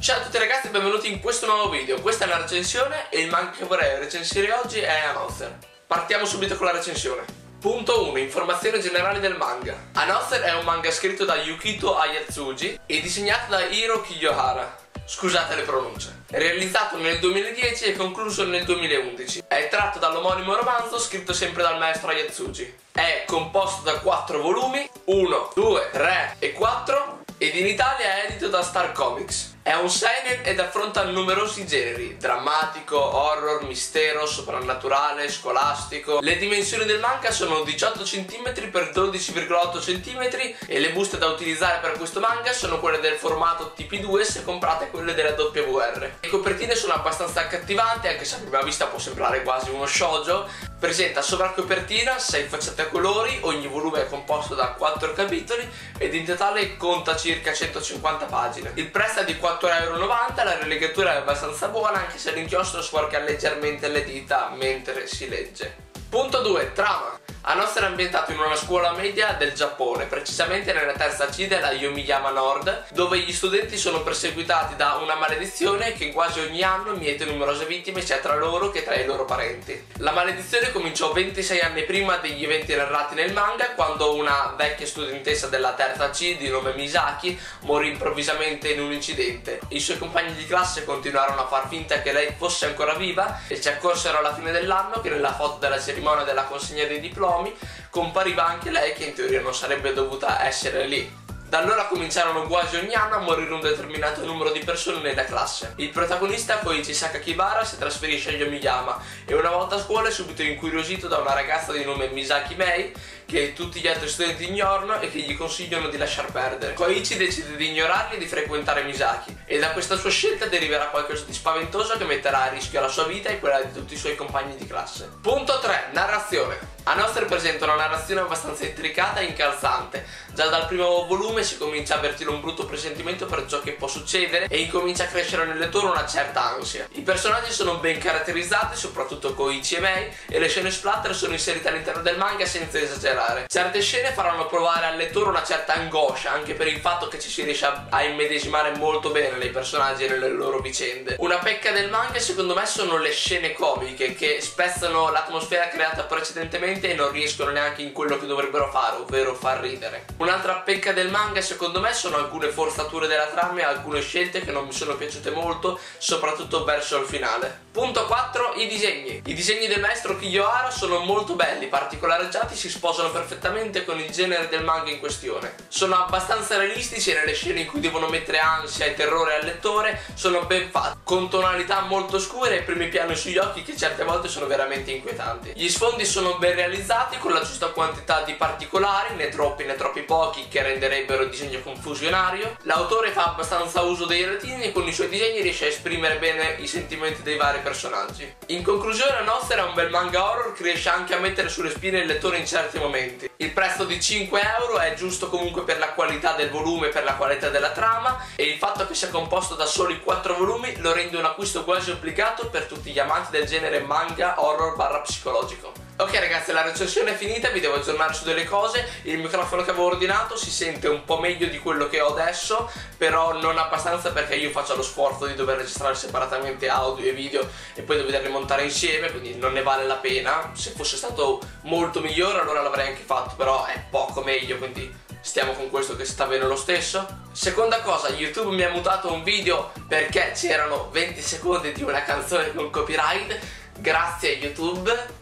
Ciao a tutti ragazzi e benvenuti in questo nuovo video. Questa è la recensione e il manga che vorrei recensire oggi è Another. Partiamo subito con la recensione. Punto 1. Informazioni generali del manga. Another è un manga scritto da Yukito Ayatsuji e disegnato da Hiro Kiyohara. Scusate le pronunce. Realizzato nel 2010 e concluso nel 2011. È tratto dall'omonimo romanzo scritto sempre dal maestro Ayatsuji. È composto da 4 volumi, 1, 2, 3 e 4, ed in Italia è edito da Star Comics. È un seinen ed affronta numerosi generi: drammatico, horror, mistero, soprannaturale, scolastico. Le dimensioni del manga sono 18 cm x 12,8 cm e le buste da utilizzare per questo manga sono quelle del formato TP2 se comprate quelle della WR. Le copertine sono abbastanza accattivanti, anche se a prima vista può sembrare quasi uno shoujo. Presenta sovracopertina, 6 facciate a colori, ogni volume è composto da 4 capitoli ed in totale conta circa 150 pagine. Il prezzo è di 4,90 €, la rilegatura è abbastanza buona anche se l'inchiostro sporca leggermente le dita mentre si legge. Punto 2. Trama. Another è ambientato in una scuola media del Giappone, precisamente nella terza C della Yomiyama Nord, dove gli studenti sono perseguitati da una maledizione che quasi ogni anno miete numerose vittime sia tra loro che tra i loro parenti. La maledizione cominciò 26 anni prima degli eventi narrati nel manga, quando una vecchia studentessa della terza C di nome Misaki morì improvvisamente in un incidente. I suoi compagni di classe continuarono a far finta che lei fosse ancora viva e ci accorsero alla fine dell'anno che nella foto della cerimonia della consegna dei diplomi compariva anche lei, che in teoria non sarebbe dovuta essere lì. Da allora cominciarono quasi ogni anno a morire un determinato numero di persone nella classe. Il protagonista, Koichi Sakakibara, si trasferisce a Yomiyama e una volta a scuola è subito incuriosito da una ragazza di nome Misaki Mei, che tutti gli altri studenti ignorano e che gli consigliano di lasciar perdere. Koichi decide di ignorarli e di frequentare Misaki, e da questa sua scelta deriverà qualcosa di spaventoso che metterà a rischio la sua vita e quella di tutti i suoi compagni di classe. Punto 3. Narrazione. Another presenta una narrazione abbastanza intricata e incalzante. Già dal primo volume si comincia a avvertire un brutto presentimento per ciò che può succedere e incomincia a crescere nel lettore una certa ansia. I personaggi sono ben caratterizzati, soprattutto Koichi e Mei, e le scene splatter sono inserite all'interno del manga senza esagerare. Certe scene faranno provare al lettore una certa angoscia, anche per il fatto che ci si riesce a immedesimare molto bene nei personaggi e nelle loro vicende. Una pecca del manga secondo me sono le scene comiche, che spezzano l'atmosfera creata precedentemente e non riescono neanche in quello che dovrebbero fare, ovvero far ridere. Un'altra pecca del manga secondo me sono alcune forzature della trama e alcune scelte che non mi sono piaciute molto, soprattutto verso il finale. Punto 4. I disegni. I disegni del maestro Kiyohara sono molto belli, particolareggiati, si sposano perfettamente con il genere del manga in questione. Sono abbastanza realistici e nelle scene in cui devono mettere ansia e terrore al lettore sono ben fatti, con tonalità molto scure e primi piani sugli occhi che certe volte sono veramente inquietanti. Gli sfondi sono ben realizzati con la giusta quantità di particolari, né troppi né troppi pochi che renderebbero il disegno confusionario. L'autore fa abbastanza uso dei retini e con i suoi disegni riesce a esprimere bene i sentimenti dei vari personaggi. In conclusione, Another è un bel manga horror che riesce anche a mettere sulle spine il lettore in certi momenti. Il prezzo di 5 € è giusto comunque per la qualità del volume e per la qualità della trama, e il fatto che sia composto da soli 4 volumi lo rende un acquisto quasi obbligato per tutti gli amanti del genere manga horror / psicologico. Ok ragazzi, la recensione è finita, vi devo aggiornare su delle cose. Il microfono che avevo ordinato si sente un po' meglio di quello che ho adesso, però non abbastanza, perché io faccio lo sforzo di dover registrare separatamente audio e video e poi doverli montare insieme, quindi non ne vale la pena. Se fosse stato molto migliore allora l'avrei anche fatto, però è poco meglio, quindi stiamo con questo che sta bene lo stesso. Seconda cosa, YouTube mi ha mutato un video perché c'erano 20 secondi di una canzone con copyright. Grazie a YouTube.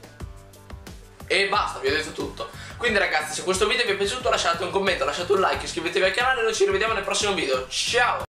E basta, vi ho detto tutto. Quindi ragazzi, se questo video vi è piaciuto lasciate un commento, lasciate un like, iscrivetevi al canale e noi ci rivediamo nel prossimo video. Ciao!